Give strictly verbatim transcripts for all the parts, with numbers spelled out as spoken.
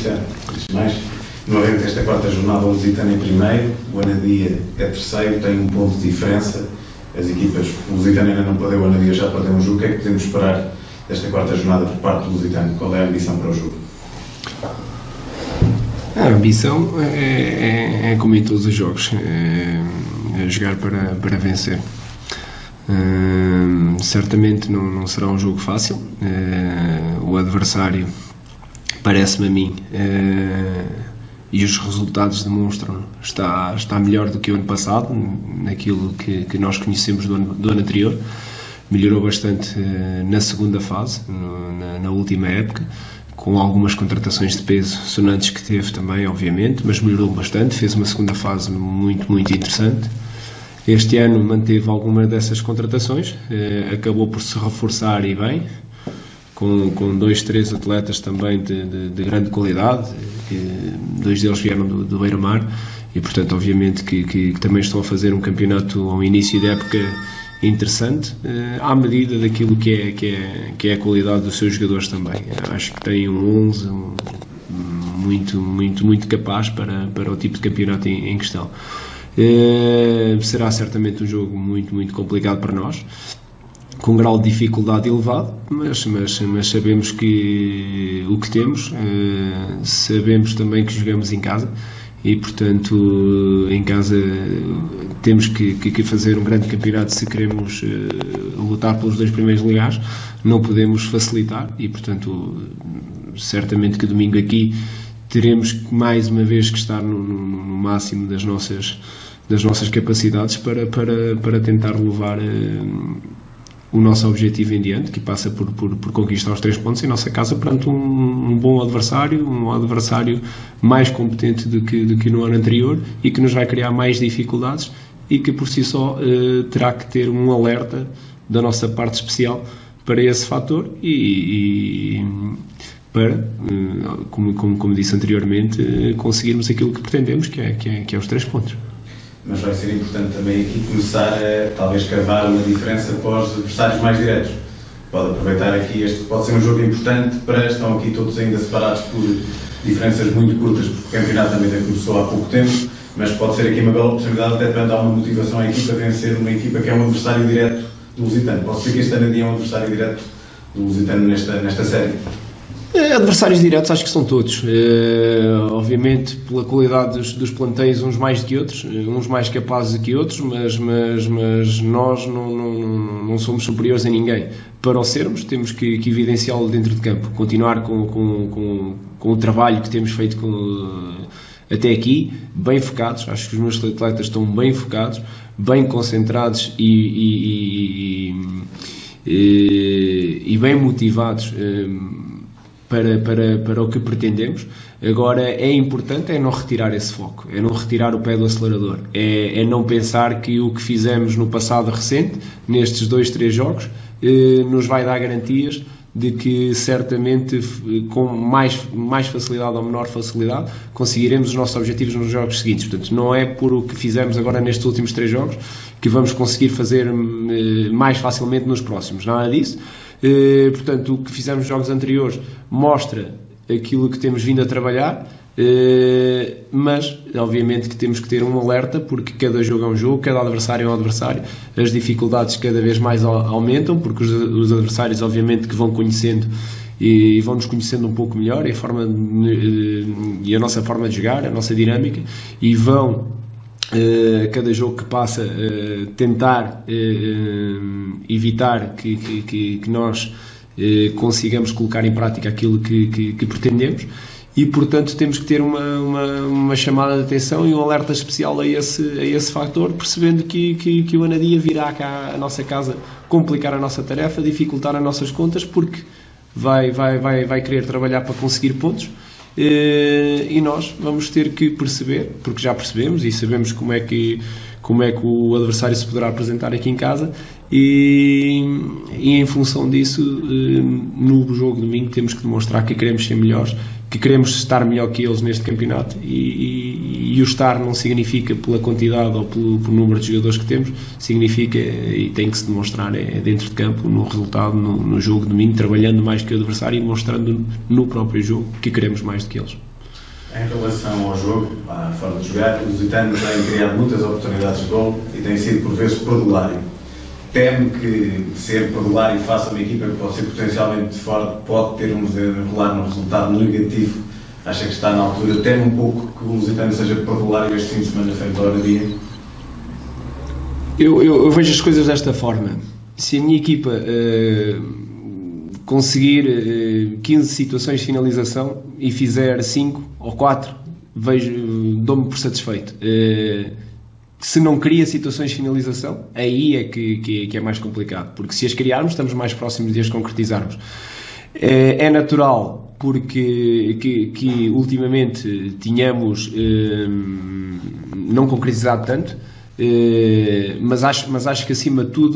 Cristiano, antes de mais, novamente esta quarta jornada, o Lusitano em primeiro, o Anadia é terceiro, tem um ponto de diferença. As equipas, o Lusitano ainda não perdeu, o Anadia já perdeu um jogo. O que é que podemos esperar desta quarta jornada por parte do Lusitano? Qual é a ambição para o jogo? A ambição é, é, é como em todos os jogos, é, é jogar para, para vencer. Uh, certamente não, não será um jogo fácil. Uh, o adversário, parece-me a mim, uh, e os resultados demonstram, está, está melhor do que o ano passado, naquilo que, que nós conhecemos do ano, do ano anterior. Melhorou bastante uh, na segunda fase, no, na, na última época, com algumas contratações de peso sonantes que teve também, obviamente, mas melhorou bastante, fez uma segunda fase muito, muito interessante. Este ano manteve algumas dessas contratações, eh, acabou por se reforçar e bem, com, com dois, três atletas também de, de, de grande qualidade, que dois deles vieram do, do Beira-Mar, e portanto obviamente que, que, que também estão a fazer um campeonato ao início da época interessante, eh, à medida daquilo que é, que, é, que é a qualidade dos seus jogadores também. Acho que tem um onze um, muito, muito, muito capaz para, para o tipo de campeonato em, em questão. Uh, será certamente um jogo muito, muito complicado para nós, com um grau de dificuldade elevado, mas, mas, mas sabemos que o que temos, uh, sabemos também que jogamos em casa e, portanto, em casa temos que, que, que fazer um grande campeonato se queremos uh, lutar pelos dois primeiros lugares. Não podemos facilitar e, portanto, certamente que domingo aqui teremos mais uma vez que estar no, no, no máximo das nossas, das nossas capacidades para, para, para tentar levar uh, o nosso objetivo em diante, que passa por, por, por conquistar os três pontos em nossa casa perante um, um bom adversário, um adversário mais competente do que, do que no ano anterior e que nos vai criar mais dificuldades e que por si só uh, terá que ter um alerta da nossa parte especial para esse fator e, e para, como, como, como disse anteriormente, conseguirmos aquilo que pretendemos, que é, que é, que é os três pontos. Mas vai ser importante também aqui começar a, talvez, cavar uma diferença para os adversários mais diretos. Pode aproveitar aqui, este pode ser um jogo importante para, estão aqui todos ainda separados por diferenças muito curtas, porque o campeonato também começou há pouco tempo, mas pode ser aqui uma bela oportunidade até para dar uma motivação à equipa a vencer uma equipa que é um adversário direto do Lusitano. Pode ser que este Anadia é um adversário direto do Lusitano nesta, nesta série. Adversários diretos acho que são todos, uh, obviamente pela qualidade dos, dos plantéis, uns mais do que outros, uns mais capazes do que outros, mas, mas, mas nós não, não, não somos superiores a ninguém. Para o sermos, temos que, que evidenciá-lo dentro de campo, continuar com, com, com, com o trabalho que temos feito com, até aqui, bem focados. Acho que os meus atletas estão bem focados, bem concentrados e, e, e, e, e bem motivados Para, para, para o que pretendemos. Agora é importante é não retirar esse foco, é não retirar o pé do acelerador, é, é não pensar que o que fizemos no passado recente, nestes dois, três jogos, eh, nos vai dar garantias de que certamente com mais, mais facilidade ou menor facilidade conseguiremos os nossos objetivos nos jogos seguintes. Portanto, não é por o que fizemos agora nestes últimos três jogos que vamos conseguir fazer eh, mais facilmente nos próximos, nada disso. Uh, portanto, o que fizemos nos jogos anteriores mostra aquilo que temos vindo a trabalhar, uh, mas obviamente que temos que ter um alerta, porque cada jogo é um jogo, cada adversário é um adversário, as dificuldades cada vez mais aumentam, porque os, os adversários obviamente que vão conhecendo e vão nos conhecendo um pouco melhor e a, forma, uh, e a nossa forma de jogar, a nossa dinâmica, e vão Uh, cada jogo que passa uh, tentar uh, evitar que, que, que nós uh, consigamos colocar em prática aquilo que, que, que pretendemos e portanto temos que ter uma, uma, uma chamada de atenção e um alerta especial a esse, a esse fator, percebendo que, que, que o Anadia virá cá à nossa casa complicar a nossa tarefa, dificultar as nossas contas, porque vai, vai, vai, vai querer trabalhar para conseguir pontos. Uh, e nós vamos ter que perceber, porque já percebemos e sabemos como é que, como é que o adversário se poderá apresentar aqui em casa e, e em função disso uh, no jogo de domingo temos que demonstrar que queremos ser melhores, que queremos estar melhor que eles neste campeonato e, e, e o estar não significa pela quantidade ou pelo, pelo número de jogadores que temos, significa e tem que se demonstrar é, dentro de campo, no resultado, no, no jogo de domingo, trabalhando mais que o adversário e mostrando no próprio jogo que queremos mais do que eles. Em relação ao jogo, à forma de jogar, os lusitanos têm criado muitas oportunidades de gol e têm sido por vezes perdulário. Teme que ser perdulário faça uma equipa que pode ser potencialmente forte, pode ter um desenrolar num resultado negativo. Acha que está na altura? Teme um pouco que o Lusitano seja perdulário este fim de semana frente ao Oradia? Eu, eu, eu vejo as coisas desta forma. Se a minha equipa uh, conseguir uh, quinze situações de finalização e fizer cinco ou quatro, vejo, dou-me por satisfeito. Uh, se não cria situações de finalização, aí é que, que, que é mais complicado, porque se as criarmos estamos mais próximos de as concretizarmos. Uh, é natural, porque que, que ultimamente tínhamos uh, não concretizado tanto, uh, mas, acho, mas acho que acima de tudo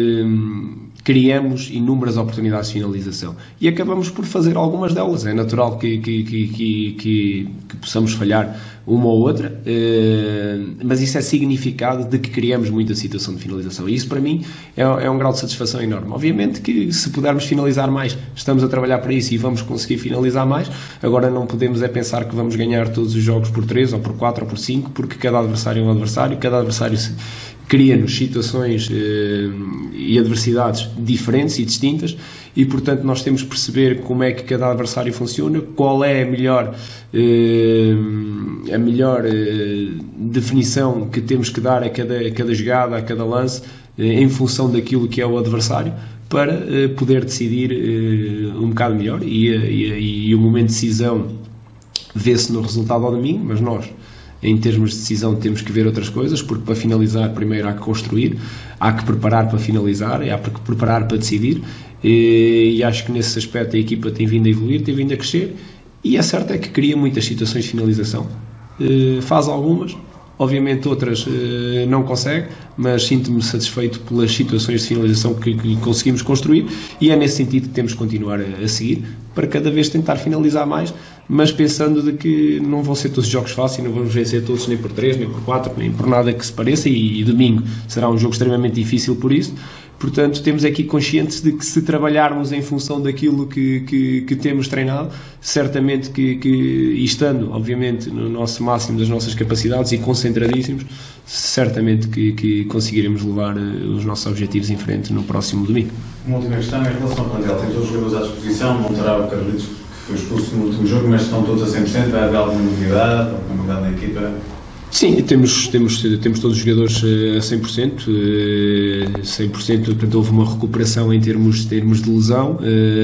uh, criamos inúmeras oportunidades de finalização e acabamos por fazer algumas delas. É natural que, que, que, que, que, que possamos falhar uma ou outra, uh, mas isso é significado de que criamos muita situação de finalização e isso para mim é, é um grau de satisfação enorme. Obviamente que se pudermos finalizar mais, estamos a trabalhar para isso e vamos conseguir finalizar mais. Agora não podemos é pensar que vamos ganhar todos os jogos por três ou por quatro ou por cinco, porque cada adversário é um adversário, cada adversário se cria-nos situações eh, e adversidades diferentes e distintas e, portanto, nós temos que perceber como é que cada adversário funciona, qual é a melhor, eh, a melhor eh, definição que temos que dar a cada, a cada jogada, a cada lance, eh, em função daquilo que é o adversário, para eh, poder decidir eh, um bocado melhor e, e, e o momento de decisão vê-se no resultado ao domingo, mas nós, em termos de decisão, temos que ver outras coisas, porque para finalizar primeiro há que construir, há que preparar para finalizar, há que preparar para decidir, e, e acho que nesse aspecto a equipa tem vindo a evoluir, tem vindo a crescer, e a certo é que cria muitas situações de finalização. E, faz algumas, obviamente outras e, não consegue, mas sinto-me satisfeito pelas situações de finalização que, que conseguimos construir, e é nesse sentido que temos que continuar a, a seguir, para cada vez tentar finalizar mais, mas pensando de que não vão ser todos jogos fáceis, não vamos vencer todos nem por três, nem por quatro, nem por nada que se pareça, e, e domingo será um jogo extremamente difícil por isso. Portanto, temos aqui conscientes de que se trabalharmos em função daquilo que, que, que temos treinado, certamente que, que, e estando, obviamente, no nosso máximo das nossas capacidades e concentradíssimos, certamente que, que conseguiremos levar uh, os nossos objetivos em frente no próximo domingo. Uma última questão em relação ao plantel. Tem todos os jogadores à disposição, não terá o Carlitos, que foi expulso no último jogo, mas estão todos a cem por cento, vai haver alguma novidade, alguma novidade na equipa? Sim, temos, temos, temos todos os jogadores a cem por cento, cem por cento, portanto houve uma recuperação em termos, termos de lesão,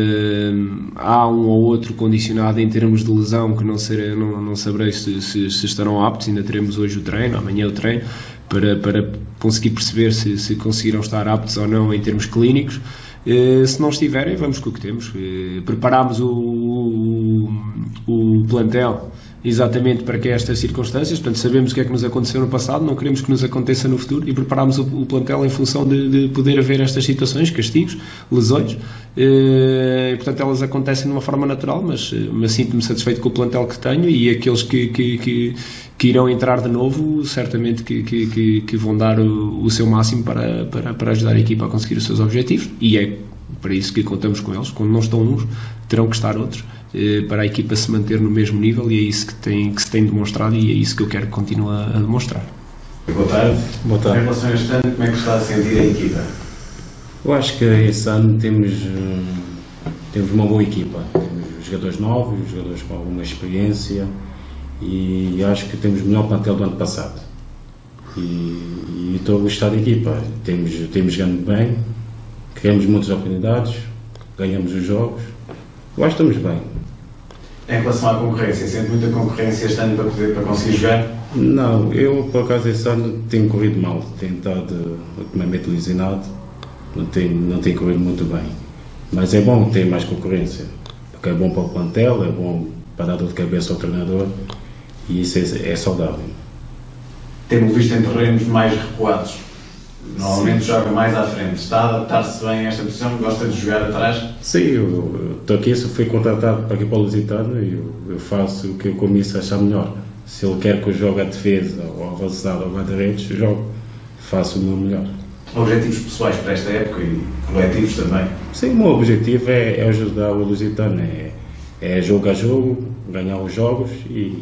há um ou outro condicionado em termos de lesão que não, ser, não, não saberei se, se, se estarão aptos, ainda teremos hoje o treino, amanhã o treino, para, para conseguir perceber se, se conseguirão estar aptos ou não em termos clínicos. Se não estiverem, vamos com o que temos. Preparámos o, o, o plantel exatamente para que estas circunstâncias, portanto sabemos o que é que nos aconteceu no passado, não queremos que nos aconteça no futuro e preparámos o, o plantel em função de, de poder haver estas situações, castigos, lesões, e, portanto elas acontecem de uma forma natural, mas, mas sinto-me satisfeito com o plantel que tenho e aqueles que, que, que, que irão entrar de novo, certamente que, que, que, que vão dar o, o seu máximo para, para, para ajudar a equipa a conseguir os seus objetivos, e é para isso que contamos com eles. Quando não estão uns, terão que estar outros, para a equipa se manter no mesmo nível, e é isso que, tem, que se tem demonstrado e é isso que eu quero que continue a demonstrar. Boa tarde. Boa tarde. Em relação a este ano, como é que está a sentir a equipa? Eu acho que este ano temos, temos uma boa equipa. Temos jogadores novos, jogadores com alguma experiência, e acho que temos o melhor plantel do ano passado. E, e estou a gostar da equipa. Temos, temos ganho bem, criamos muitas oportunidades, ganhamos os jogos. Eu acho que estamos bem. Em relação à concorrência, sente muita concorrência este ano para, poder, para conseguir jogar? Não, eu por acaso este ano tenho corrido mal, tenho estado ultimamente lesionado, não tenho, não tenho corrido muito bem. Mas é bom ter mais concorrência, porque é bom para o plantel, é bom para dar dor de cabeça ao treinador, e isso é, é saudável. Temos visto em terrenos mais recuados. Normalmente Sim. joga mais à frente. Está a adaptar-se bem a esta posição? Gosta de jogar atrás? Sim, eu estou aqui, se fui contratado para aqui para o Lusitano, e eu, eu faço o que o comício achar melhor. Se ele quer que eu jogue a defesa, ou avançado, ou guarda-redes, jogo. Faço o meu melhor. Objetivos pessoais para esta época e coletivos também? Sim, o meu objetivo é, é ajudar o Lusitano. É, é jogo a jogo, ganhar os jogos e,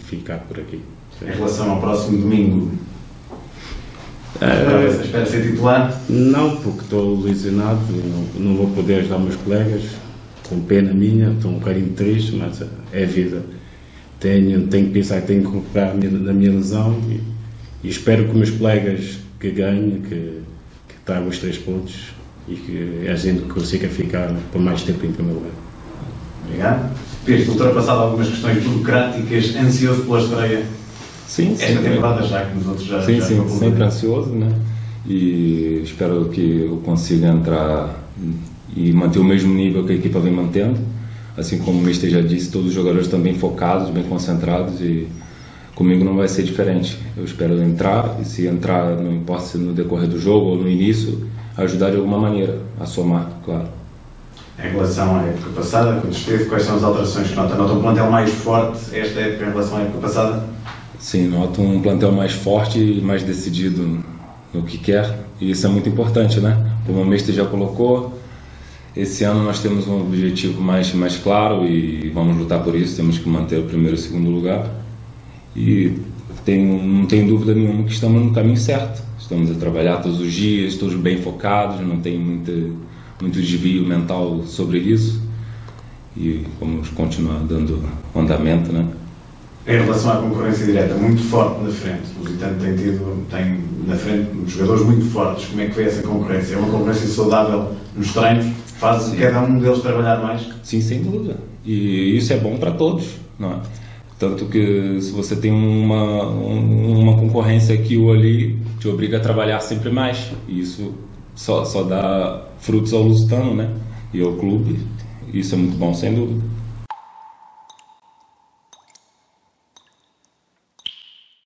ficar por aqui. Em relação ao próximo domingo, espera, espera ser titular? Não, porque estou lesionado, não, não vou poder ajudar meus colegas, com pena minha, estou um bocadinho triste, mas é a vida. Tenho, tenho que pensar que tenho que recuperar na minha lesão e, e espero que meus colegas que ganhem, que, que tragam os três pontos e que a gente consiga ficar por mais tempo em primeiro lugar. Obrigado. Pedro, ultrapassado algumas questões burocráticas, ansioso pela estreia? Sim, esta sempre. temporada já que nos outros já Sim, já sim, sempre ansioso, né? E espero que eu consiga entrar e manter o mesmo nível que a equipa vem mantendo. Assim como o mister já disse, todos os jogadores estão bem focados, bem concentrados e comigo não vai ser diferente. Eu espero entrar e se entrar, não importa se no decorrer do jogo ou no início, ajudar de alguma maneira, a somar, claro. Em relação à época passada, quando esteve, quais são as alterações que nota? Nota um plantel mais forte esta época em relação à época passada? Sim, noto um plantel mais forte e mais decidido no que quer e isso é muito importante, né? Como o mister já colocou, esse ano nós temos um objetivo mais, mais claro e vamos lutar por isso, temos que manter o primeiro e o segundo lugar e tem, não tem dúvida nenhuma que estamos no caminho certo, estamos a trabalhar todos os dias, todos bem focados, não tem muito, muito desvio mental sobre isso e vamos continuar dando andamento, né? Em relação à concorrência direta, muito forte na frente, o Lusitano tem tido, tem na frente jogadores muito fortes, como é que foi essa concorrência? É uma concorrência saudável nos treinos? Faz Sim. cada um deles trabalhar mais? Sim, sem dúvida. E isso é bom para todos, não é? Tanto que se você tem uma, uma concorrência aqui ou ali, te obriga a trabalhar sempre mais. E isso só, só dá frutos ao Lusitano, né? E ao clube. Isso é muito bom, sem dúvida.